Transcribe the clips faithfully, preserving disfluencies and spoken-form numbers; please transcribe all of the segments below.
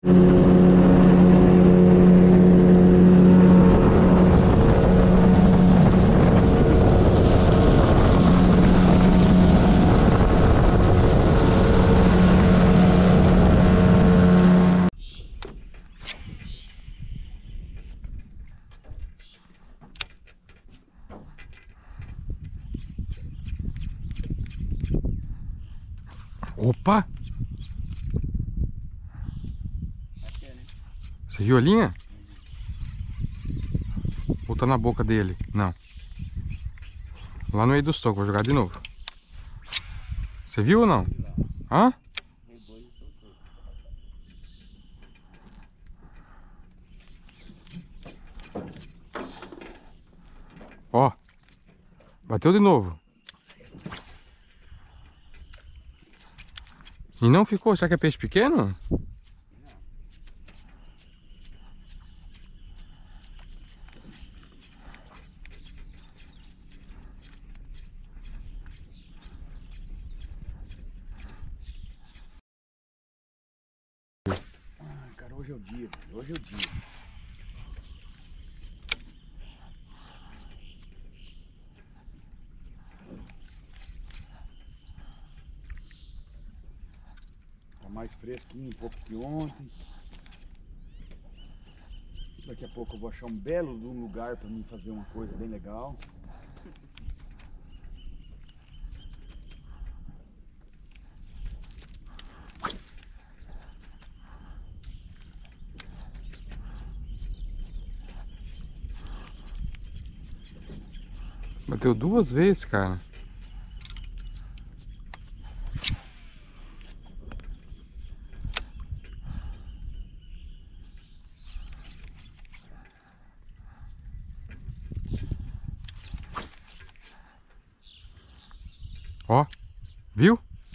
Opa! Você viu a linha? Ou tá na boca dele? Não. Lá no meio do estoque, vou jogar de novo. Você viu ou não? Hã? Ó. Bateu de novo. E não ficou? Será que é peixe pequeno? Ah, cara, hoje é o dia. Hoje é o dia. Tá mais fresquinho um pouco que ontem. Daqui a pouco eu vou achar um belo lugar para mim fazer uma coisa bem legal. Bateu duas vezes, cara. Ó, viu?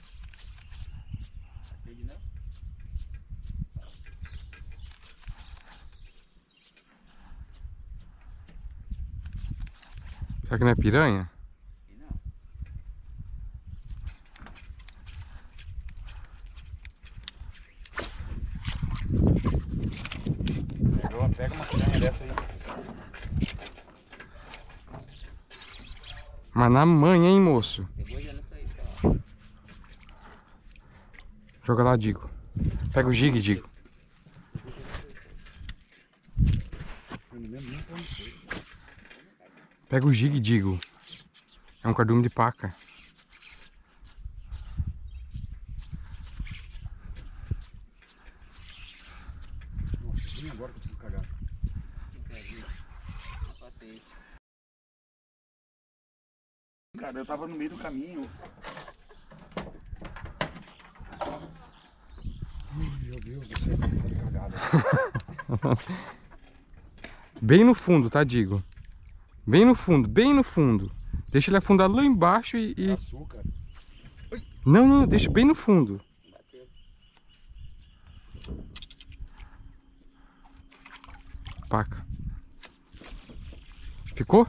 Será que não é piranha? Pega, pega uma piranha dessa aí. Mas na manha, hein, moço? Joga lá, Digo. Pega o jig, Digo. Eu não lembro nem pra onde foi. Pega o jig, Digo. É um cardume de paca. Nossa, vem agora que eu preciso cagar. Cara, eu tava no meio do caminho. Ai, meu Deus do céu, que cagada. Bem no fundo, tá, Digo? Bem no fundo, bem no fundo. Deixa ele afundar lá embaixo e... e... Açúcar. Não, não, deixa bem no fundo. Paca. Ficou?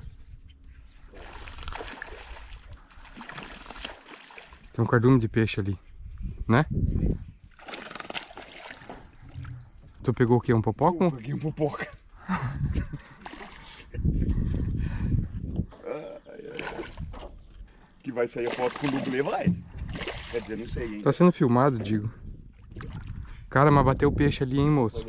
Tem um cardume de peixe ali, né? Tu pegou o quê? Um popoca? Eu peguei um popoca. Que vai sair a foto com o dublê, vai. Quer dizer, não sei, hein? Tá sendo filmado, Digo. Cara, mas bateu o peixe ali, hein, moço?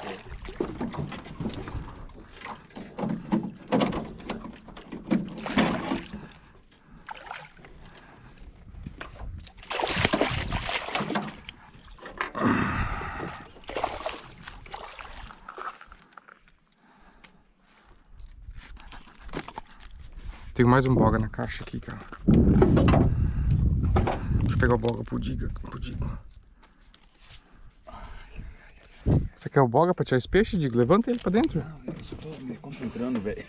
Tenho mais um boga na caixa aqui, cara. Deixa eu pegar o boga pro Diga. Pro Digo. Você quer o boga pra tirar esse peixe, Digo? Levanta ele pra dentro. Não, eu só tô me concentrando, velho.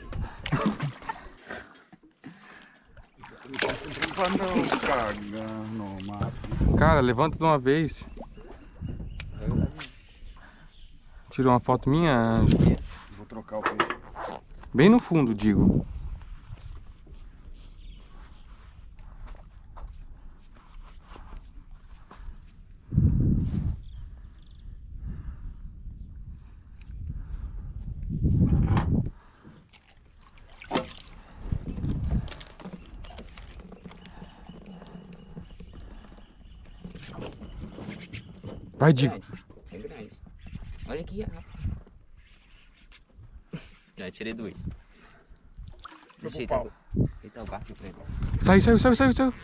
Eu tô me concentrando pra não cagar no mato. Cara, levanta de uma vez. Tirou uma foto minha, Anjo. Vou trocar o peixe. Bem no fundo, Digo. Vai, Digo. É grande. Olha aqui, ó. Já tirei dois. Deixa eu ajeitar o barco pra ele. Saiu, saiu, saiu, saiu, saiu.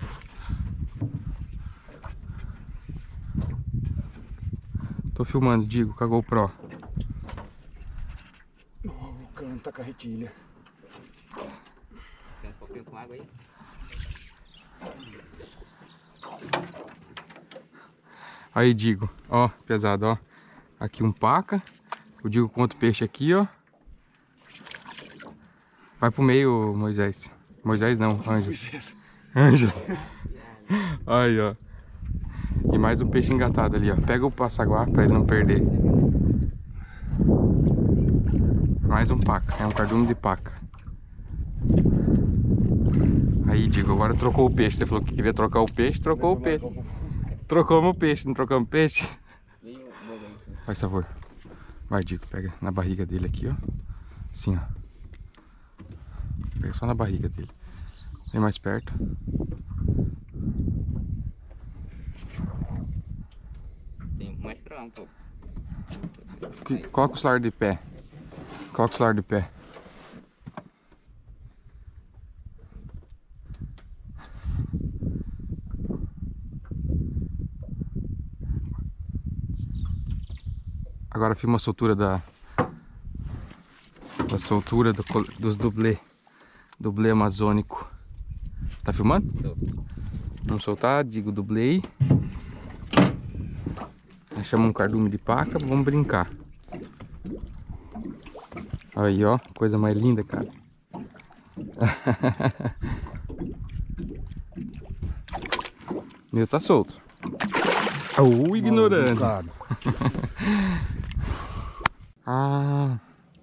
Tô filmando, Digo, com a GoPro. O cano tá com a retilha. Tem um pouquinho com água aí. Aí, Digo, ó, pesado, ó. Aqui um paca. O Digo com outro peixe aqui, ó. Vai pro meio, Moisés. Moisés não, Ângelo. Ângelo. Aí, ó. E mais um peixe engatado ali, ó. Pega o passaguá pra ele não perder. Mais um paca. É um cardume de paca. Aí, Digo, agora trocou o peixe. Você falou que queria trocar o peixe, trocou o peixe. Trocamos o peixe, não trocamos peixe? Faz favor. Vai, Digo, pega na barriga dele aqui, ó. Assim, ó. Pega só na barriga dele. Vem mais perto. Tem mais pra lá um pouco. Coloca o celular de pé. Coloca o celular de pé. Agora filma a soltura da da soltura do, dos dublê dublê amazônico. Tá filmando? Tô. Vamos soltar, Digo, dublê aí. Achamos um cardume de paca, vamos brincar. Aí, ó, coisa mais linda, cara. Meu, tá solto. Uh, ignorante. Ah.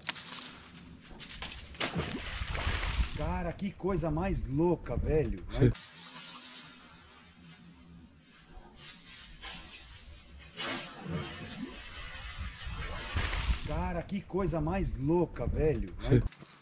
Cara, que coisa mais louca, velho. Sim. Cara, que coisa mais louca, velho. Sim.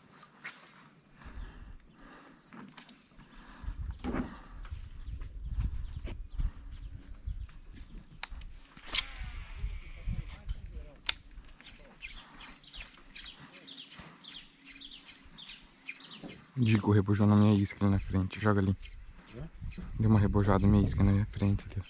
Digo, rebojou na minha isca ali na frente. Joga ali. Deu uma rebojada na minha isca na minha frente ali.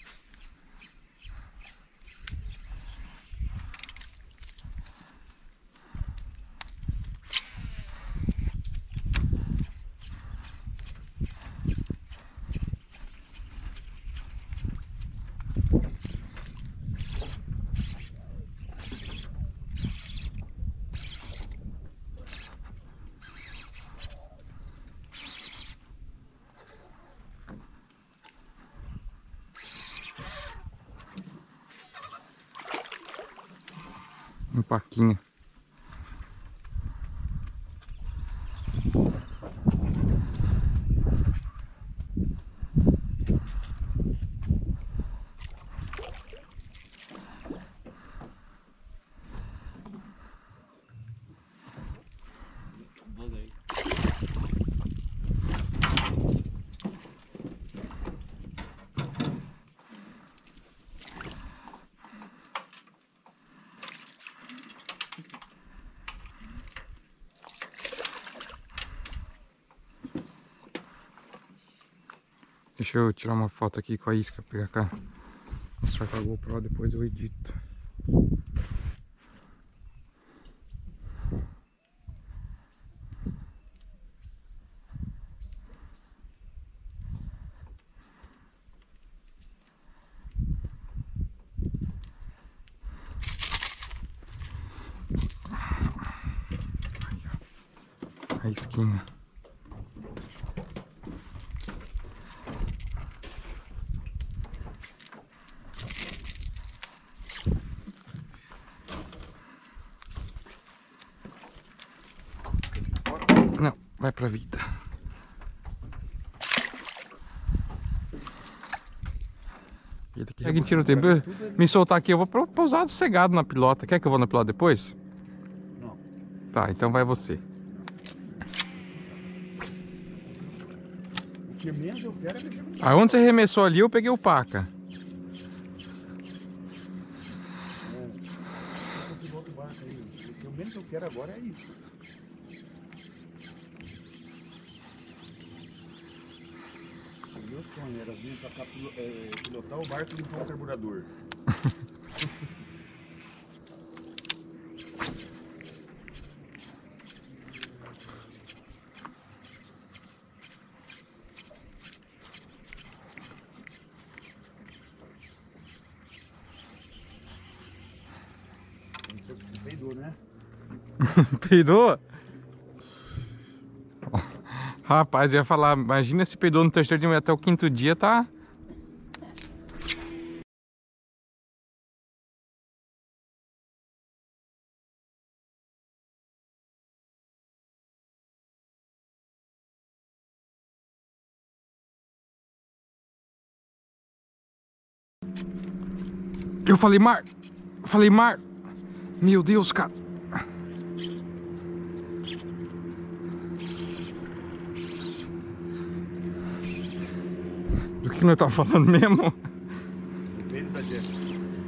Um paquinha. Deixa eu tirar uma foto aqui com a isca, pegar cá, mostrar com a GoPro, depois eu edito. A isquinha. Não, vai pra vida. Alguém tira o tempo. Me soltar aqui, eu vou pousar sossegado na pilota. Quer que eu vou na pilota depois? Não. Tá, então vai você. O que menos eu quero é mexer com Aonde você arremessou ali, eu peguei o paca. pro outro barco aí. O menos que eu quero agora é isso. O meu sonho era vir pra cá, é, pilotar o barco e limpar o carburador. Você peidou, né? Peidou? Rapaz, eu ia falar, imagina se peidou no terceiro dia até o quinto dia, tá? Eu falei mar, eu falei mar. Meu Deus, cara. Do que nós tava falando mesmo? Depende da gente.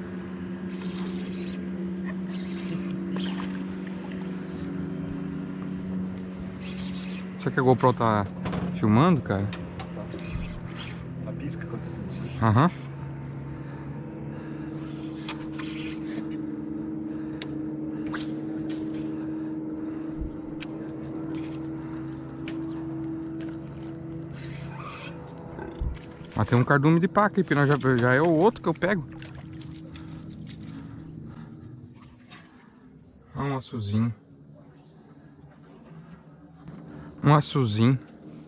Será que a GoPro tá filmando, cara? Ela pisca quando tá filmando. Aham. Mas tem um cardume de paca aí, porque nós já, já é o outro que eu pego. Ah, um açuzinho. Um açuzinho.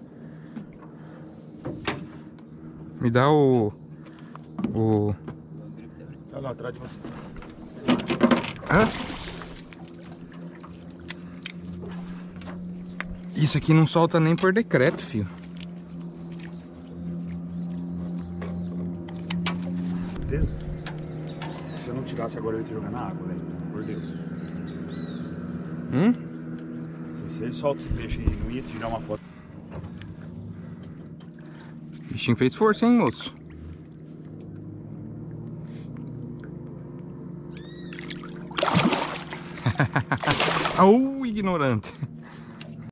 Me dá o... O... Tá lá atrás de você. Hã? Isso aqui não solta nem por decreto, filho. Certeza? Se eu não tirasse agora eu ia te jogar na água, velho. Por Deus. Hum? Se ele solta esse peixe e não ia te tirar uma foto. O bichinho fez força, hein, moço? Au, ignorante.